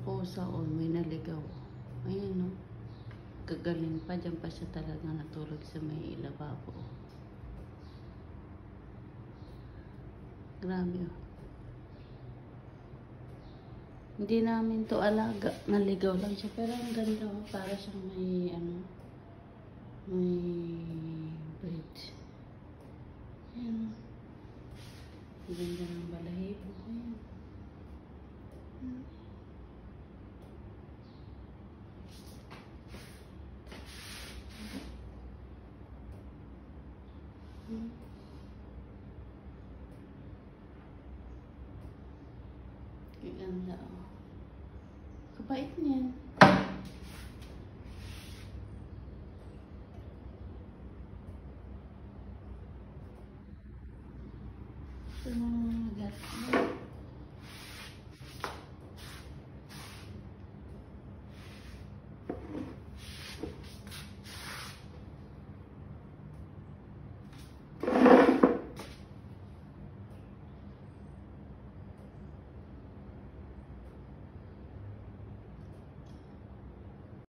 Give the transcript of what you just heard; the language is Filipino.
pusa o may naligaw. Ayan, no? Gagaling pa. Diyan pa siya talaga natulog sa may lababo. Grabe, oh. Hindi namin to alaga. Naligaw lang siya. Pero ang ganda, oh. Para siyang may, may bridge. Ayan, oh. Ang ganda ng balahibo. Ayan. Ang ganda, oh. Kabait niyan. Ito na mga gato.